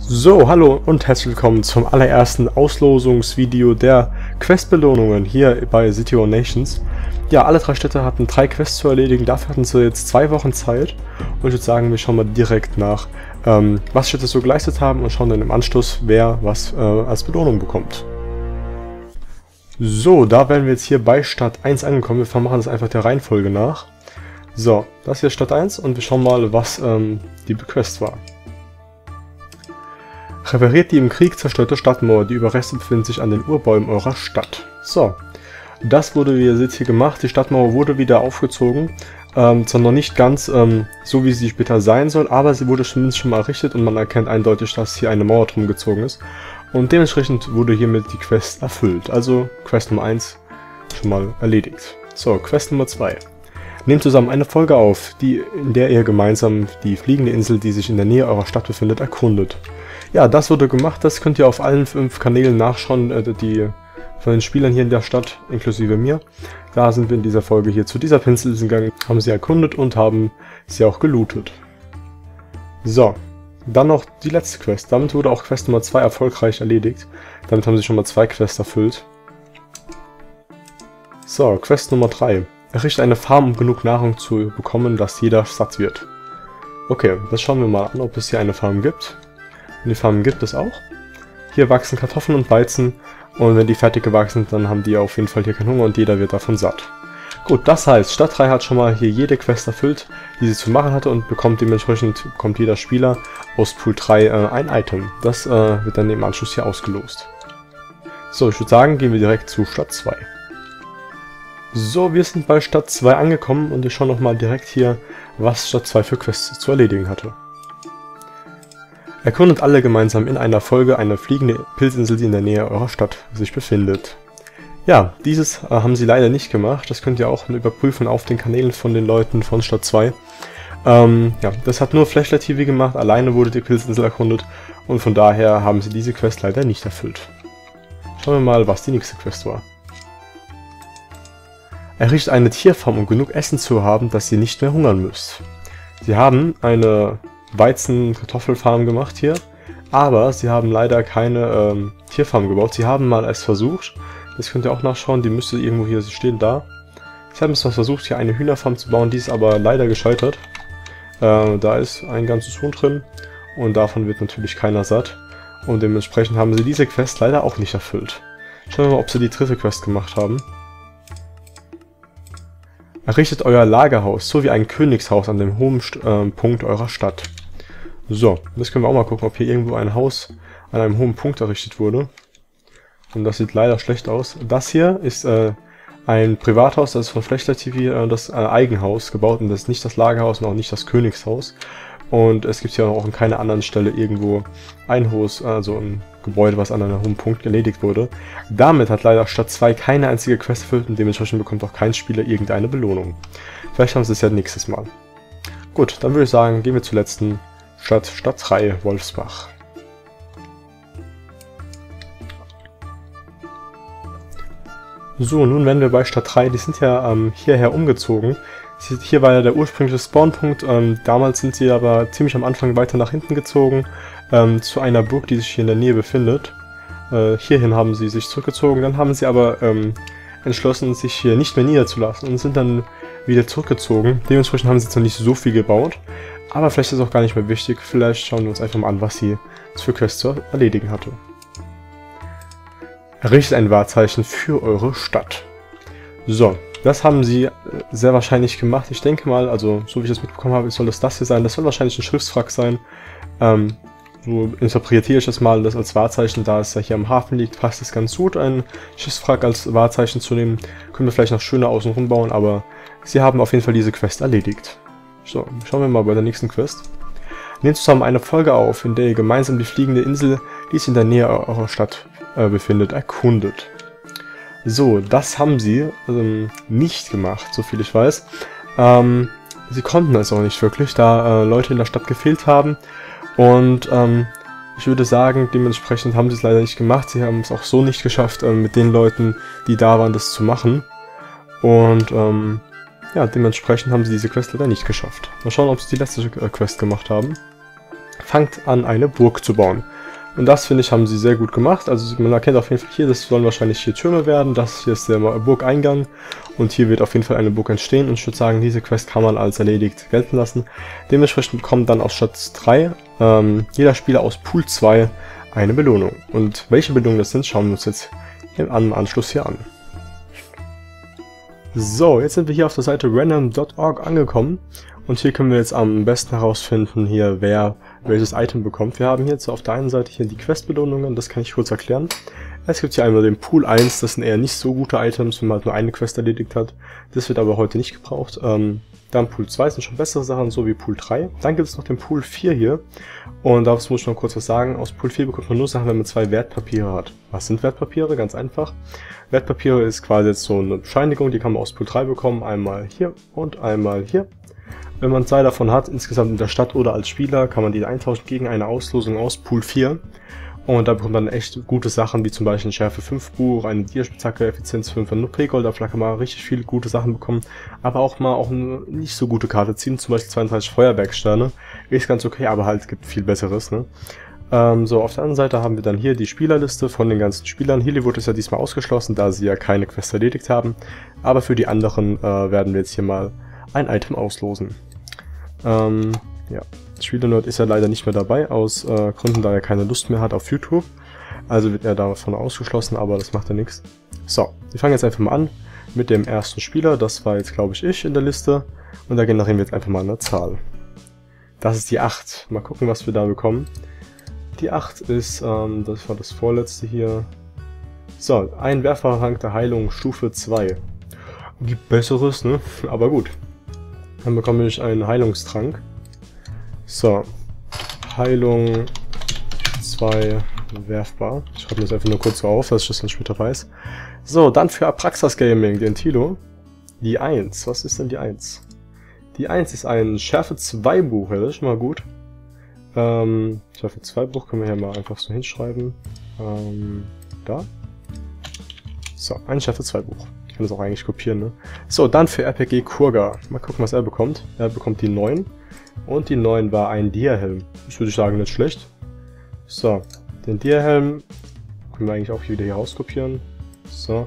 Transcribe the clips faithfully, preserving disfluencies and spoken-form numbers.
So, hallo und herzlich willkommen zum allerersten Auslosungsvideo der Questbelohnungen hier bei City of Nations. Ja, alle drei Städte hatten drei Quests zu erledigen, dafür hatten sie jetzt zwei Wochen Zeit. Und ich würde sagen, wir schauen mal direkt nach, ähm, was Städte so geleistet haben und schauen dann im Anschluss, wer was äh, als Belohnung bekommt. So, da wären wir jetzt hier bei Stadt eins angekommen. Wir machen das einfach der Reihenfolge nach. So, das hier ist Stadt eins und wir schauen mal, was ähm, die Quest war. Repariert die im Krieg zerstörte Stadtmauer. Die Überreste befinden sich an den Urbäumen eurer Stadt. So, das wurde, wie ihr seht, hier gemacht. Die Stadtmauer wurde wieder aufgezogen. Ähm, zwar noch nicht ganz ähm, so, wie sie später sein soll, aber sie wurde zumindest schon mal errichtet und man erkennt eindeutig, dass hier eine Mauer drum gezogen ist. Und dementsprechend wurde hiermit die Quest erfüllt. Also Quest Nummer eins schon mal erledigt. So, Quest Nummer zwei. Nehmt zusammen eine Folge auf, die, in der ihr gemeinsam die fliegende Insel, die sich in der Nähe eurer Stadt befindet, erkundet. Ja, das wurde gemacht, das könnt ihr auf allen fünf Kanälen nachschauen, äh, die von den Spielern hier in der Stadt, inklusive mir. Da sind wir in dieser Folge hier zu dieser Pinselinsel gegangen, haben sie erkundet und haben sie auch gelootet. So, dann noch die letzte Quest. Damit wurde auch Quest Nummer zwei erfolgreich erledigt. Damit haben sie schon mal zwei Quests erfüllt. So, Quest Nummer drei. Errichte eine Farm, um genug Nahrung zu bekommen, dass jeder satt wird. Okay, das schauen wir mal an, ob es hier eine Farm gibt. Und die Farmen gibt es auch. Hier wachsen Kartoffeln und Weizen und wenn die fertig gewachsen sind, dann haben die auf jeden Fall hier keinen Hunger und jeder wird davon satt. Gut, das heißt, Stadt drei hat schon mal hier jede Quest erfüllt, die sie zu machen hatte und bekommt dementsprechend, bekommt jeder Spieler aus Pool drei äh, ein Item. Das äh, wird dann im Anschluss hier ausgelost. So, ich würde sagen, gehen wir direkt zu Stadt zwei. So, wir sind bei Stadt zwei angekommen und wir schauen nochmal direkt hier, was Stadt zwei für Quests zu erledigen hatte. Erkundet alle gemeinsam in einer Folge eine fliegende Pilzinsel, die in der Nähe eurer Stadt sich befindet. Ja, dieses äh, haben sie leider nicht gemacht. Das könnt ihr auch überprüfen auf den Kanälen von den Leuten von Stadt zwei. Ähm, ja, das hat nur Flashlight T V gemacht, alleine wurde die Pilzinsel erkundet und von daher haben sie diese Quest leider nicht erfüllt. Schauen wir mal, was die nächste Quest war. Errichtet eine Tierfarm, um genug Essen zu haben, dass ihr nicht mehr hungern müsst. Sie haben eine Weizen-Kartoffelfarm gemacht hier, aber sie haben leider keine ähm, Tierfarm gebaut. Sie haben mal es versucht, das könnt ihr auch nachschauen, die müsste irgendwo hier stehen, da. Sie haben es mal versucht, hier eine Hühnerfarm zu bauen, die ist aber leider gescheitert. Äh, da ist ein ganzes Huhn drin und davon wird natürlich keiner satt. Und dementsprechend haben sie diese Quest leider auch nicht erfüllt. Schauen wir mal, ob sie die dritte Quest gemacht haben. Errichtet euer Lagerhaus sowie ein Königshaus an dem hohen äh, Punkt eurer Stadt. So, das können wir auch mal gucken, ob hier irgendwo ein Haus an einem hohen Punkt errichtet wurde. Und das sieht leider schlecht aus. Das hier ist äh, ein Privathaus, das ist von Flashlight T V, äh, das äh, Eigenhaus gebaut und das ist nicht das Lagerhaus und auch nicht das Königshaus. Und es gibt hier auch an keiner anderen Stelle irgendwo ein Haus, also ein Gebäude, was an einem hohen Punkt erledigt wurde. Damit hat leider Stadt zwei keine einzige Quest erfüllt und dementsprechend bekommt auch kein Spieler irgendeine Belohnung. Vielleicht haben sie es ja nächstes Mal. Gut, dann würde ich sagen, gehen wir zur letzten Stadt, Stadt drei, Wolfsbach. So, nun wären wir bei Stadt drei, die sind ja ähm, hierher umgezogen. Hier war ja der ursprüngliche Spawnpunkt, ähm, damals sind sie aber ziemlich am Anfang weiter nach hinten gezogen, ähm, zu einer Burg, die sich hier in der Nähe befindet. Äh, hierhin haben sie sich zurückgezogen, dann haben sie aber ähm, entschlossen, sich hier nicht mehr niederzulassen und sind dann wieder zurückgezogen. Dementsprechend haben sie jetzt noch nicht so viel gebaut, aber vielleicht ist es auch gar nicht mehr wichtig, vielleicht schauen wir uns einfach mal an, was sie für Quests zu erledigen hatte. Errichtet ein Wahrzeichen für eure Stadt. So, das haben sie sehr wahrscheinlich gemacht. Ich denke mal, also so wie ich das mitbekommen habe, soll das das hier sein. Das soll wahrscheinlich ein Schiffswrack sein. Ähm, so interpretiere ich das mal, das als Wahrzeichen, da es ja hier am Hafen liegt, passt es ganz gut, ein Schiffswrack als Wahrzeichen zu nehmen. Können wir vielleicht noch schöner außenrum bauen, aber sie haben auf jeden Fall diese Quest erledigt. So, schauen wir mal bei der nächsten Quest. Nehmt zusammen eine Folge auf, in der ihr gemeinsam die fliegende Insel, die sich in der Nähe eurer Stadt äh, befindet, erkundet. So, das haben sie ähm, nicht gemacht, so viel ich weiß. Ähm, sie konnten es auch nicht wirklich, da äh, Leute in der Stadt gefehlt haben. Und ähm, ich würde sagen, dementsprechend haben sie es leider nicht gemacht. Sie haben es auch so nicht geschafft, äh, mit den Leuten, die da waren, das zu machen. Und ähm, ja, dementsprechend haben sie diese Quest leider nicht geschafft. Mal schauen, ob sie die letzte äh, Quest gemacht haben. Fangt an, eine Burg zu bauen. Und das, finde ich, haben sie sehr gut gemacht. Also man erkennt auf jeden Fall hier, das sollen wahrscheinlich hier Türme werden. Das hier ist der Burgeingang. Und hier wird auf jeden Fall eine Burg entstehen. Und ich würde sagen, diese Quest kann man als erledigt gelten lassen. Dementsprechend bekommt dann aus Stadt drei ähm, jeder Spieler aus Pool zwei eine Belohnung. Und welche Belohnungen das sind, schauen wir uns jetzt im Anschluss hier an. So, jetzt sind wir hier auf der Seite random Punkt org angekommen. Und hier können wir jetzt am besten herausfinden, hier wer welches Item bekommt. Wir haben jetzt auf der einen Seite hier die Quest-Belohnungen, das kann ich kurz erklären. Es gibt hier einmal den Pool eins, das sind eher nicht so gute Items, wenn man halt nur eine Quest erledigt hat. Das wird aber heute nicht gebraucht. Ähm, dann Pool zwei sind schon bessere Sachen, so wie Pool drei. Dann gibt es noch den Pool vier hier. Und dazu muss ich noch kurz was sagen. Aus Pool vier bekommt man nur Sachen, wenn man zwei Wertpapiere hat. Was sind Wertpapiere? Ganz einfach. Wertpapiere ist quasi jetzt so eine Bescheinigung, die kann man aus Pool drei bekommen. Einmal hier und einmal hier. Wenn man zwei davon hat, insgesamt in der Stadt oder als Spieler, kann man die eintauschen gegen eine Auslosung aus Pool vier. Und da bekommt man echt gute Sachen, wie zum Beispiel ein Schärfe fünf Buch, eine Dierspitzhacke, Effizienz fünf, ein P-Gold, da kann man richtig viele gute Sachen bekommen. Aber auch mal auch eine nicht so gute Karte ziehen, zum Beispiel zweiunddreißig Feuerwerksterne. Ist ganz okay, aber halt gibt viel Besseres, ne? Ähm, so, auf der anderen Seite haben wir dann hier die Spielerliste von den ganzen Spielern. Hollywood ist ja diesmal ausgeschlossen, da sie ja keine Quest erledigt haben. Aber für die anderen äh, werden wir jetzt hier mal ein Item auslosen. Ähm, ja. Spieler-Nerd ist ja leider nicht mehr dabei, aus äh, Gründen, da er keine Lust mehr hat auf YouTube. Also wird er davon ausgeschlossen, aber das macht ja nichts. So, wir fangen jetzt einfach mal an mit dem ersten Spieler. Das war jetzt, glaube ich, ich in der Liste. Und da generieren wir jetzt einfach mal eine Zahl. Das ist die acht. Mal gucken, was wir da bekommen. Die acht ist, ähm, das war das vorletzte hier. So, ein Werferrang der Heilung Stufe zwei. Gibt Besseres, ne? Aber gut. Dann bekomme ich einen Heilungstrank. So, Heilung zwei werfbar. Ich schreibe das einfach nur kurz so auf, dass ich das dann später weiß. So, dann für Apraxas Gaming, den Tilo. Die eins. Was ist denn die eins? Die eins ist ein Schärfe zwei Buch, ja, das ist schon mal gut. Ähm, Schärfe zwei Buch können wir hier mal einfach so hinschreiben. Ähm, da. So, ein Schärfe zwei Buch. Ich kann das auch eigentlich kopieren, ne? So, dann für R P G Kurga. Mal gucken, was er bekommt. Er bekommt die neun. Und die neun war ein Dia-Helm. Das würde ich sagen, nicht schlecht. So, den Dia-Helm können wir eigentlich auch wieder hier rauskopieren. So.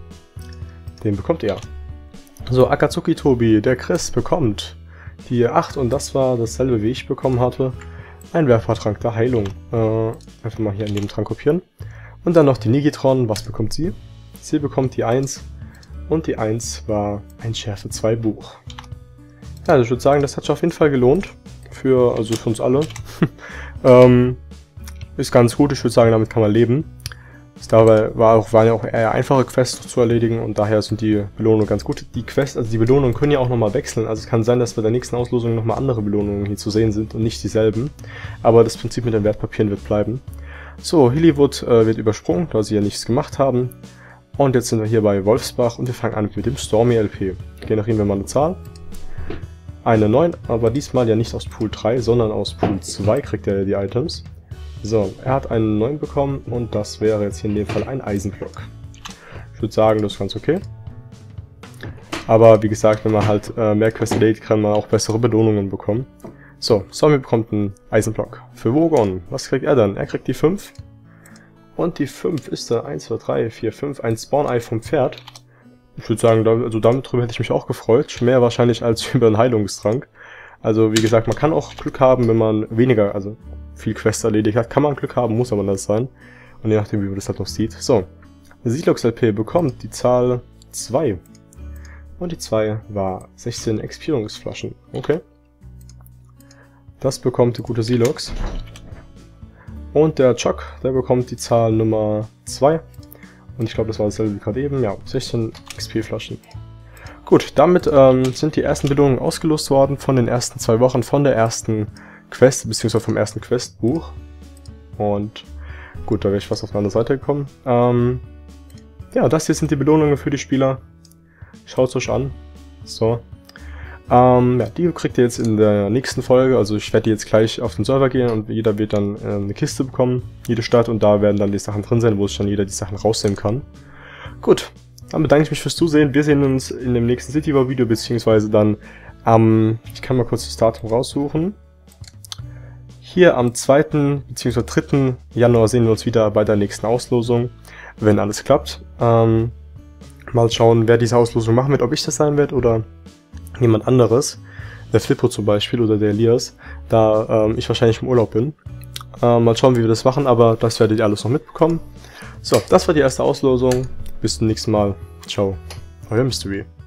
Den bekommt er. So, Akatsuki Tobi, der Chris, bekommt die acht und das war dasselbe, wie ich bekommen hatte. Ein Werfertrank der Heilung. Äh, einfach mal hier in dem Trank kopieren. Und dann noch die Nigitron. Was bekommt sie? Sie bekommt die eins. Und die eins war ein Schärfe zwei Buch. Ja, also ich würde sagen, das hat sich auf jeden Fall gelohnt. Für, also für uns alle. ähm, ist ganz gut, ich würde sagen, damit kann man leben. Dabei war auch, waren ja auch eher einfache Quests zu erledigen und daher sind die Belohnungen ganz gut. Die Quests, also die Belohnungen können ja auch nochmal wechseln. Also es kann sein, dass bei der nächsten Auslosung nochmal andere Belohnungen hier zu sehen sind und nicht dieselben. Aber das Prinzip mit den Wertpapieren wird bleiben. So, Hollywood äh, wird übersprungen, da sie ja nichts gemacht haben. Und jetzt sind wir hier bei Wolfsbach und wir fangen an mit dem Stormy L P. Generieren wir mal eine Zahl. Eine neun, aber diesmal ja nicht aus Pool drei, sondern aus Pool zwei kriegt er die Items. So, er hat einen neun bekommen und das wäre jetzt hier in dem Fall ein Eisenblock. Ich würde sagen, das ist ganz okay. Aber wie gesagt, wenn man halt äh, mehr Quests lädt, kann man auch bessere Belohnungen bekommen. So, Stormy bekommt einen Eisenblock. Für Wogon, was kriegt er dann? Er kriegt die fünf. Und die fünf ist da eins, zwei, drei, vier, fünf, ein Spawn-Ei vom Pferd. Ich würde sagen, da, also damit drüber hätte ich mich auch gefreut. Mehr wahrscheinlich als über einen Heilungstrank. Also wie gesagt, man kann auch Glück haben, wenn man weniger, also viel Quest erledigt hat. Kann man Glück haben, muss aber das sein. Und je nachdem, wie man das halt noch sieht. So, Silox L P bekommt die Zahl zwei. Und die zwei war sechzehn Expierungsflaschen. Okay. Das bekommt die gute Silox. Und der Choc, der bekommt die Zahl Nummer zwei. Und ich glaube, das war dasselbe wie gerade eben. Ja, sechzehn X P-Flaschen. Gut, damit ähm, sind die ersten Belohnungen ausgelost worden von den ersten zwei Wochen, von der ersten Quest, beziehungsweise vom ersten Questbuch. Und gut, da wäre ich fast auf eine andere Seite gekommen. Ähm, ja, das hier sind die Belohnungen für die Spieler. Schaut es euch an. So. Ähm, ja, die kriegt ihr jetzt in der nächsten Folge. Also ich werde jetzt gleich auf den Server gehen und jeder wird dann äh, eine Kiste bekommen, jede Stadt, und da werden dann die Sachen drin sein, wo sich dann jeder die Sachen rausnehmen kann. Gut, dann bedanke ich mich fürs Zusehen. Wir sehen uns in dem nächsten City War Video, beziehungsweise dann am, ähm, ich kann mal kurz das Datum raussuchen. Hier am zweiten bzw. dritten Januar sehen wir uns wieder bei der nächsten Auslosung, wenn alles klappt. Ähm, mal schauen, wer diese Auslosung machen wird, ob ich das sein werde oder jemand anderes. Der Flippo zum Beispiel oder der Elias, da ähm, ich wahrscheinlich im Urlaub bin. Ähm, mal schauen, wie wir das machen, aber das werdet ihr alles noch mitbekommen. So, das war die erste Auslosung. Bis zum nächsten Mal. Ciao, euer Mystery.